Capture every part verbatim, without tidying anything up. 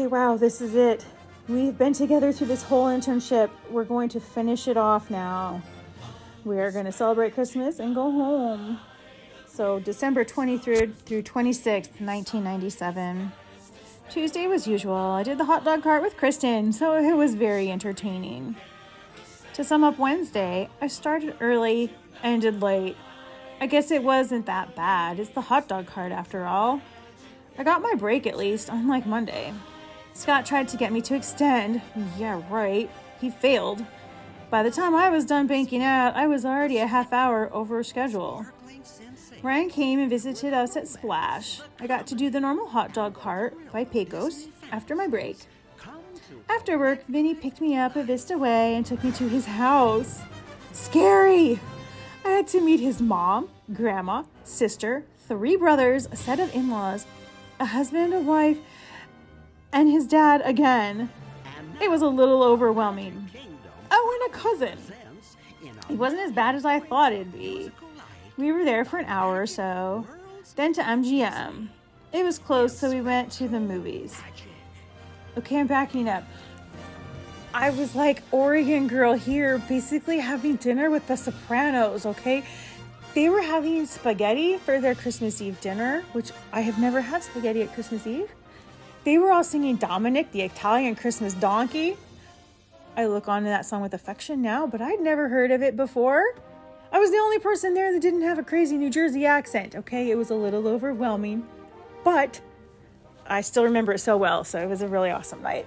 wow, this is it. We've been together through this whole internship. We're going to finish it off now. We are going to celebrate Christmas and go home. So December twenty-third through twenty-sixth, nineteen ninety-seven. Tuesday was usual. I did the hot dog cart with Kristen, so it was very entertaining. To sum up Wednesday, I started early, ended late. I guess it wasn't that bad. It's the hot dog cart after all. I got my break at least, unlike Monday. Scott tried to get me to extend. Yeah, right. He failed. By the time I was done banking out, I was already a half hour over schedule. Ryan came and visited us at Splash. I got to do the normal hot dog cart by Pecos after my break. After work, Vinny picked me up a Vista Way and took me to his house. Scary! I had to meet his mom, grandma, sister, three brothers, a set of in-laws, a husband and a wife, and his dad again. It was a little overwhelming. Oh, and a cousin. It wasn't as bad as I thought it'd be. We were there for an hour or so, then to M G M. It was closed, so we went to the movies. Okay, I'm backing up. I was like Oregon girl here, basically having dinner with the Sopranos, okay? They were having spaghetti for their Christmas Eve dinner, which I have never had spaghetti at Christmas Eve. They were all singing Dominic, the Italian Christmas donkey. I look on to that song with affection now, but I'd never heard of it before. I was the only person there that didn't have a crazy New Jersey accent, okay? It was a little overwhelming, but I still remember it so well, so it was a really awesome night.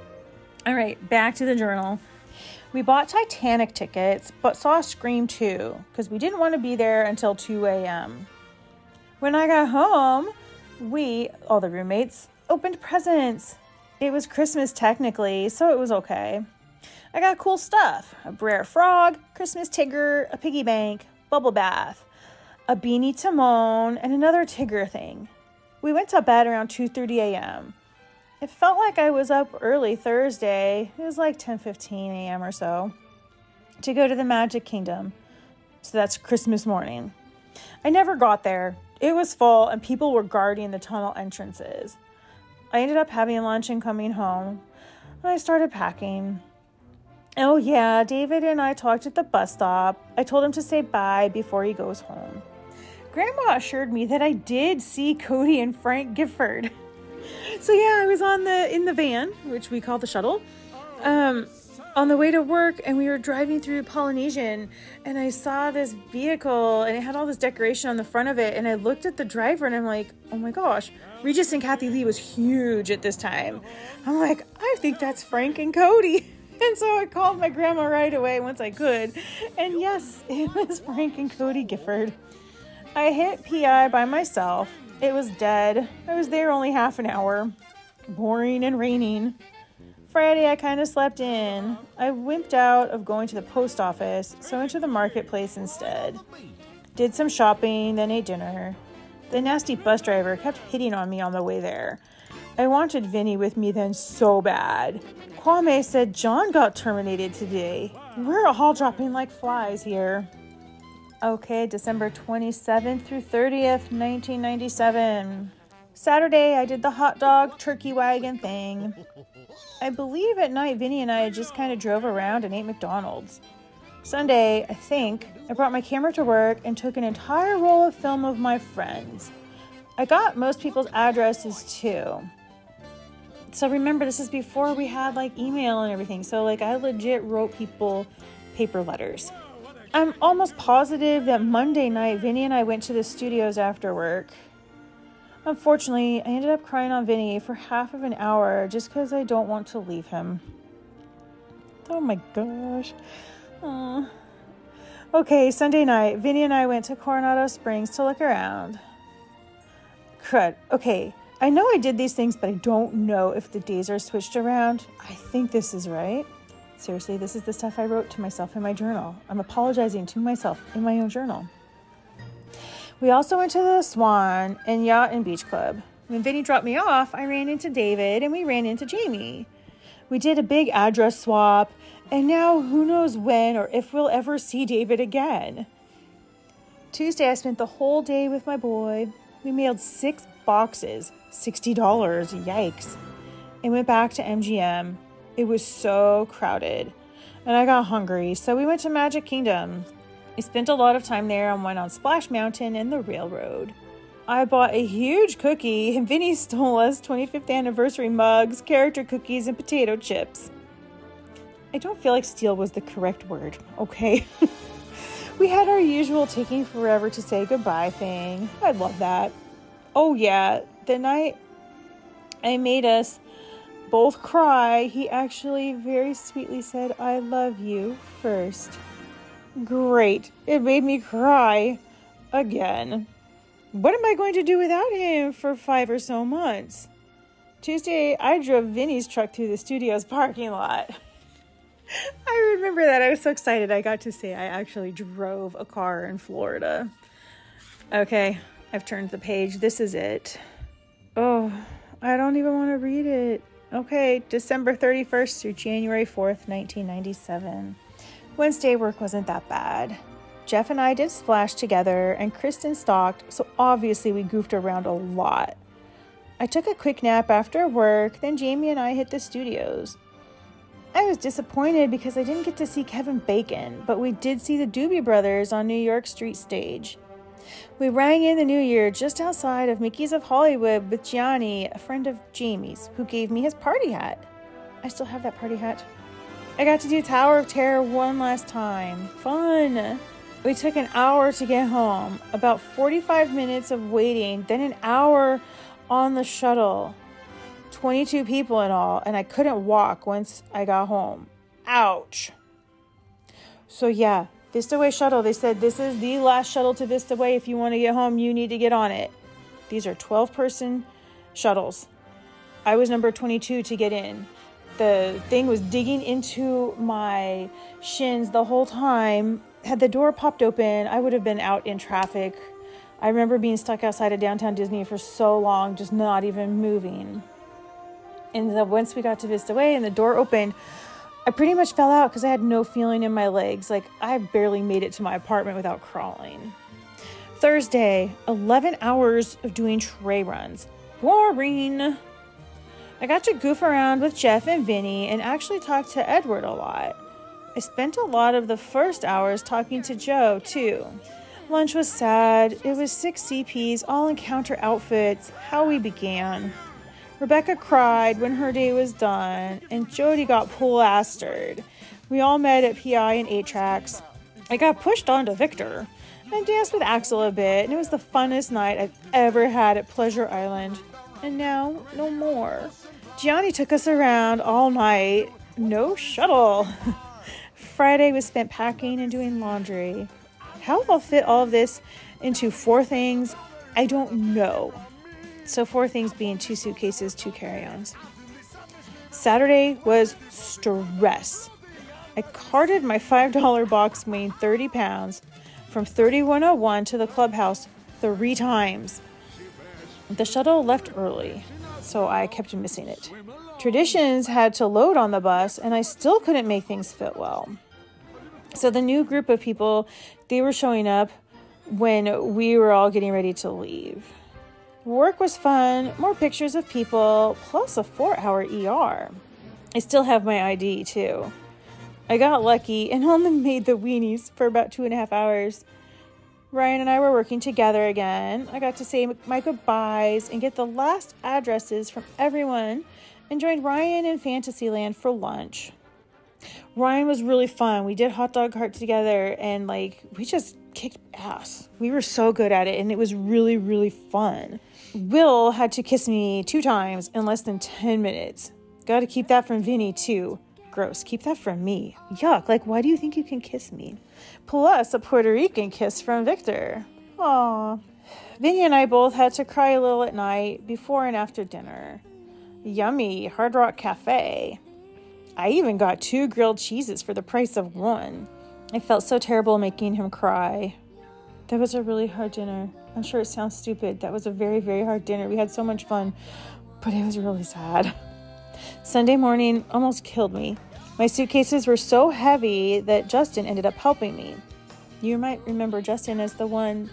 All right, back to the journal. We bought Titanic tickets, but saw Scream two, because we didn't want to be there until two a.m. When I got home, we, all the roommates, opened presents. It was Christmas technically, so it was okay. I got cool stuff. A Brer Frog, Christmas Tigger, a piggy bank, bubble bath, a Beanie Timon, and another Tigger thing. We went to bed around two thirty a.m. It felt like I was up early Thursday. It was like ten fifteen a.m. or so to go to the Magic Kingdom. So that's Christmas morning. I never got there. It was full and people were guarding the tunnel entrances. I ended up having lunch and coming home. And I started packing. Oh yeah, David and I talked at the bus stop. I told him to say bye before he goes home. Grandma assured me that I did see Cody and Frank Gifford. So yeah, I was on the in the van, which we call the shuttle, um, on the way to work, and we were driving through Polynesian, and I saw this vehicle, and it had all this decoration on the front of it, and I looked at the driver, and I'm like, oh my gosh, Regis and Kathy Lee was huge at this time. I'm like, I think that's Frank and Cody. And so I called my grandma right away once I could. And yes, it was Frank and Cody Gifford. I hit P I by myself. It was dead. I was there only half an hour. Boring and raining. Friday, I kind of slept in. I wimped out of going to the post office, so I went to the marketplace instead. Did some shopping, then ate dinner. The nasty bus driver kept hitting on me on the way there. I wanted Vinny with me then so bad. Kwame said John got terminated today. We're all dropping like flies here. Okay, December twenty-seventh through thirtieth, nineteen ninety-seven. Saturday, I did the hot dog turkey wagon thing. I believe at night, Vinny and I just kind of drove around and ate McDonald's. Sunday, I think, I brought my camera to work and took an entire roll of film of my friends. I got most people's addresses too. So remember, this is before we had like email and everything. So like I legit wrote people paper letters. I'm almost positive that Monday night, Vinny and I went to the studios after work. Unfortunately, I ended up crying on Vinny for half of an hour just because I don't want to leave him. Oh my gosh. Aww. Okay, Sunday night, Vinny and I went to Coronado Springs to look around. Crud. Okay, I know I did these things, but I don't know if the days are switched around. I think this is right. Seriously, this is the stuff I wrote to myself in my journal. I'm apologizing to myself in my own journal. We also went to the Swan and Yacht and Beach Club. When Vinny dropped me off, I ran into David and we ran into Jamie. We did a big address swap, and now who knows when or if we'll ever see David again. Tuesday, I spent the whole day with my boy. We mailed six boxes, sixty dollars, yikes. and went back to M G M. It was so crowded, and I got hungry, so we went to Magic Kingdom. I spent a lot of time there and went on Splash Mountain and the railroad. I bought a huge cookie, and Vinny stole us twenty-fifth anniversary mugs, character cookies, and potato chips. I don't feel like steal was the correct word, okay? We had our usual taking forever to say goodbye thing. I love that. Oh yeah, the night I made us both cry, he actually very sweetly said, "I love you" first. Great. It made me cry again. What am I going to do without him for five or so months? Tuesday, I drove Vinny's truck through the studio's parking lot. I remember that. I was so excited. I got to say I actually drove a car in Florida. Okay, I've turned the page. This is it. Oh, I don't even want to read it. Okay, December thirty-first through January fourth, nineteen ninety-seven. Wednesday work wasn't that bad. Jeff and I did Splash together, and Kristen stalked, so obviously we goofed around a lot. I took a quick nap after work, then Jamie and I hit the studios. I was disappointed because I didn't get to see Kevin Bacon, but we did see the Doobie Brothers on New York Street stage. We rang in the new year just outside of Mickey's of Hollywood with Gianni, a friend of Jamie's, who gave me his party hat. I still have that party hat. I got to do Tower of Terror one last time. Fun! We took an hour to get home, about forty-five minutes of waiting, then an hour on the shuttle. twenty-two people in all, and I couldn't walk once I got home. Ouch! So yeah, Vista Way shuttle, they said this is the last shuttle to Vista Way. If you want to get home, you need to get on it. These are twelve-person shuttles. I was number twenty-two to get in. The thing was digging into my shins the whole time. Had the door popped open, I would have been out in traffic. I remember being stuck outside of downtown Disney for so long, just not even moving. And then once we got to Vista Way and the door opened, I pretty much fell out because I had no feeling in my legs. Like, I barely made it to my apartment without crawling. Thursday, eleven hours of doing tray runs. Boring. I got to goof around with Jeff and Vinny and actually talk to Edward a lot. I spent a lot of the first hours talking to Joe, too. Lunch was sad. It was six C Ps, all in counter outfits. How we began. Rebecca cried when her day was done, and Jody got plastered. We all met at P I and eight tracks. I got pushed onto Victor and danced with Axel a bit, and it was the funnest night I've ever had at Pleasure Island. And now, no more. Gianni took us around all night. No shuttle. Friday was spent packing and doing laundry. How I'll fit all of this into four things, I don't know. So four things being two suitcases, two carry-ons. Saturday was stress. I carted my five dollar box weighing thirty pounds from thirty-one oh one to the clubhouse three times. The shuttle left early, so I kept missing it. Traditions had to load on the bus, and I still couldn't make things fit well. So the new group of people, they were showing up when we were all getting ready to leave. Work was fun, more pictures of people, plus a four-hour E R. I still have my I D, too. I got lucky and only made the weenies for about two and a half hours. Ryan and I were working together again. I got to say my goodbyes and get the last addresses from everyone and joined Ryan in Fantasyland for lunch. Ryan was really fun. We did hot dog cart together and like we just kicked ass. We were so good at it and it was really, really fun. Will had to kiss me two times in less than ten minutes. Got to keep that from Vinny too. Gross. Keep that from me. Yuck. Like, why do you think you can kiss me? Plus a Puerto Rican kiss from Victor. Aw. Vinny and I both had to cry a little at night before and after dinner. Yummy Hard Rock Cafe. I even got two grilled cheeses for the price of one. I felt so terrible making him cry. That was a really hard dinner. I'm sure it sounds stupid. That was a very, very hard dinner. We had so much fun, but it was really sad. Sunday morning almost killed me. My suitcases were so heavy that Justin ended up helping me. You might remember Justin as the one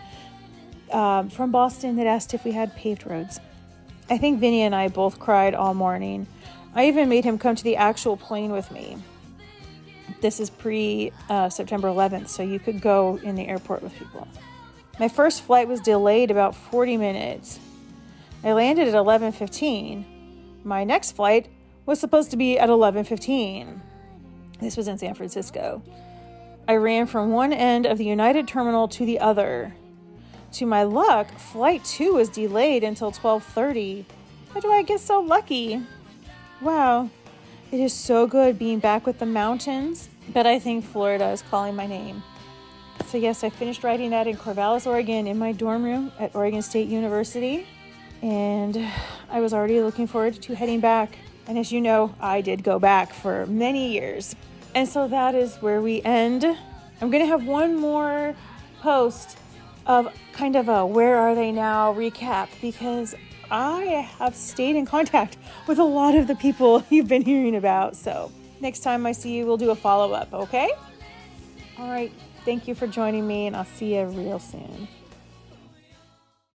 um, from Boston that asked if we had paved roads. I think Vinny and I both cried all morning. I even made him come to the actual plane with me. This is pre uh, September eleventh, so you could go in the airport with people. My first flight was delayed about forty minutes. I landed at eleven fifteen. My next flight was supposed to be at eleven fifteen. This was in San Francisco. I ran from one end of the United Terminal to the other. To my luck, flight two was delayed until twelve thirty. How do I get so lucky? Wow, it is so good being back with the mountains, but I think Florida is calling my name. So yes, I finished writing that in Corvallis, Oregon, in my dorm room at Oregon State University, and I was already looking forward to heading back. And as you know, I did go back for many years. And so that is where we end. I'm going to have one more post of kind of a where are they now recap, because I have stayed in contact with a lot of the people you've been hearing about. So next time I see you, we'll do a follow-up, okay? All right. Thank you for joining me, and I'll see you real soon.